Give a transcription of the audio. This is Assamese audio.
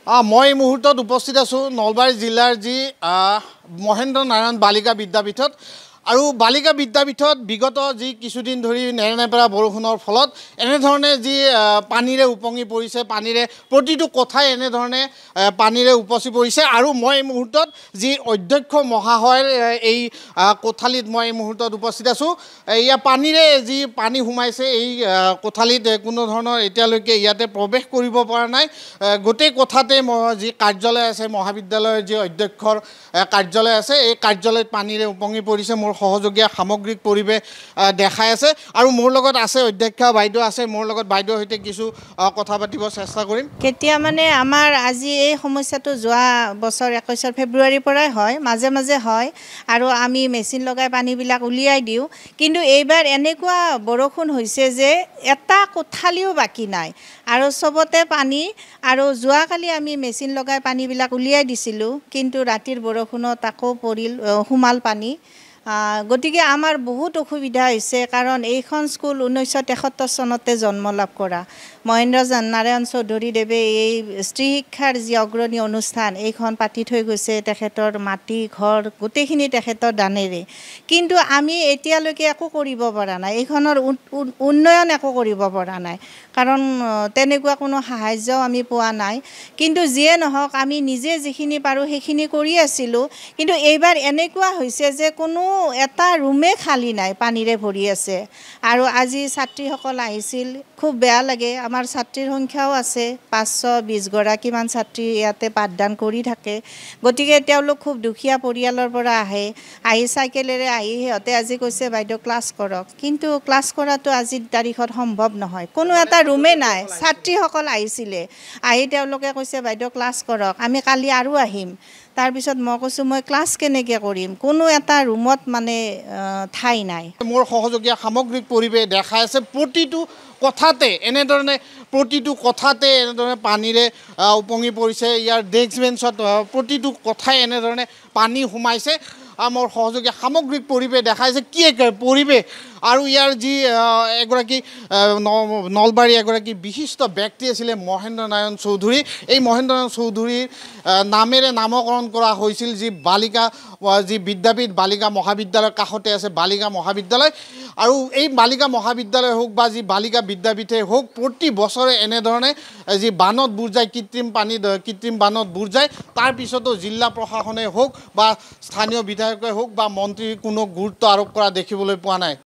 মই এই মুহূৰ্তত উপস্থিত আছোঁ নলবাৰী জিলাৰ যি মহেন্দ্ৰ নাৰায়ণ বালিকা বিদ্যাপীঠত আৰু বালিকা বিদ্যাপীঠত বিগত যি কিছুদিন ধৰি নেৰানেপেৰা বৰষুণৰ ফলত এনেধৰণে যি পানীৰে উপঙি পৰিছে, পানীৰে প্ৰতিটো কথাই এনেধৰণে পানীৰে উপচি পৰিছে। আৰু মই এই মুহূৰ্তত যি অধ্যক্ষ মহাশয়ৰ এই কোঠালিত মই এই মুহূৰ্তত উপস্থিত আছোঁ। ইয়াৰ পানীৰে যি পানী সোমাইছে এই কোঠালিত কোনো ধৰণৰ এতিয়ালৈকে ইয়াতে প্ৰৱেশ কৰিব পৰা নাই। গোটেই কোঠাতে যি কাৰ্যালয় আছে, মহাবিদ্যালয়ৰ যি অধ্যক্ষৰ কাৰ্যালয় আছে, এই কাৰ্যালয়ত পানীৰে উপঙি পৰিছে। মোৰ সহযোগীয়া সামগ্ৰিক পৰিৱেশ দেখাই আছে আৰু মোৰ লগত আছে অধ্যক্ষা বাইদেউ আছে। মোৰ লগত বাইদেউৰ সৈতে কিছু কথা পাতিব চেষ্টা কৰিম। কেতিয়া মানে আমাৰ আজি এই সমস্যাটো যোৱা বছৰ 21 ফেব্ৰুৱাৰীৰ পৰাই হয়, মাজে মাজে হয় আৰু আমি মেচিন লগাই পানীবিলাক উলিয়াই দিওঁ। কিন্তু এইবাৰ এনেকুৱা বৰষুণ হৈছে যে এটা কোঠালিও বাকী নাই আৰু চবতে পানী। আৰু যোৱাকালি আমি মেচিন লগাই পানীবিলাক উলিয়াই দিছিলোঁ, কিন্তু ৰাতিৰ বৰষুণত আকৌ পৰিল সোমাল পানী। গতিকে আমাৰ বহুত অসুবিধা হৈছে, কাৰণ এইখন স্কুল 1973 চনতে জন্ম লাভ কৰা। মহেন্দ্ৰ নাৰায়ণ চৌধুৰীদেৱে এই স্ত্ৰী শিক্ষাৰ যি অগ্ৰণী অনুষ্ঠান এইখন পাতি থৈ গৈছে, তেখেতৰ মাটি ঘৰ গোটেইখিনি তেখেতৰ দানেৰে। কিন্তু আমি এতিয়ালৈকে একো কৰিব পৰা নাই, এইখনৰ উন্নয়ন একো কৰিব পৰা নাই, কাৰণ তেনেকুৱা কোনো সাহাৰ্যও আমি পোৱা নাই। কিন্তু যিয়ে নহওক আমি নিজে যিখিনি পাৰোঁ সেইখিনি কৰি আছিলোঁ। কিন্তু এইবাৰ এনেকুৱা হৈছে যে কোনো এটা ৰুমে খালী নাই, পানীৰে ভৰি আছে। আৰু আজি ছাত্ৰীসকল আহিছিল, খুব বেয়া লাগে। আমাৰ ছাত্ৰীৰ সংখ্যাও আছে, 520 গৰাকীমান ছাত্ৰী ইয়াতে পাঠদান কৰি থাকে। গতিকে তেওঁলোক খুব দুখীয়া পৰিয়ালৰ পৰা আহি চাইকেলেৰে আহি সিহঁতে আজি কৈছে বাইদেউ ক্লাছ কৰক। কিন্তু ক্লাছ কৰাটো আজিৰ তাৰিখত সম্ভৱ নহয়, কোনো এটা ৰুমে নাই। ছাত্ৰীসকল আহিছিলে, আহি তেওঁলোকে কৈছে বাইদেউ ক্লাছ কৰক, আমি কালি আৰু আহিম। তাৰপিছত মই কৈছোঁ মই ক্লাছ কেনেকৈ কৰিম, কোনো এটা ৰুমত মানে ঠাই নাই। মোৰ সহযোগীয়া সামগ্ৰিক পৰিৱেশ দেখাই আছে, প্ৰতিটো কথাতে এনেধৰণে পানীৰে উপঙি পৰিছে। ইয়াৰ ডেস্ক বেঞ্চত প্ৰতিটো কথাই এনেধৰণে পানী সোমাইছে। মোৰ সহযোগীয়া সামগ্ৰিক পৰিৱেশ দেখাইছে কি পৰিৱেশ। আৰু ইয়াৰ যি এগৰাকী নলবাৰীৰ এগৰাকী বিশিষ্ট ব্যক্তি আছিলে মহেন্দ্ৰ নাৰায়ণ চৌধুৰী, এই মহেন্দ্ৰ নাৰায়ণ চৌধুৰীৰ নামেৰে নামকৰণ কৰা হৈছিল যি বিদ্যাপীঠ বালিকা মহাবিদ্যালয়ৰ কাষতে আছে বালিকা মহাবিদ্যালয়। আৰু এই বালিকা মহাবিদ্যালয় হওক বা যি বালিকা বিদ্যাপীঠে হওক, প্ৰতি বছৰে এনেধৰণে যি বানত বুৰ যায়, কৃত্ৰিম বানত বুৰ যায়। তাৰপিছতো জিলা প্ৰশাসনে হওক বা স্থানীয় বিধায়কে হওক বা মন্ত্ৰীৰ কোনো গুৰুত্ব আৰোপ কৰা দেখিবলৈ পোৱা নাই।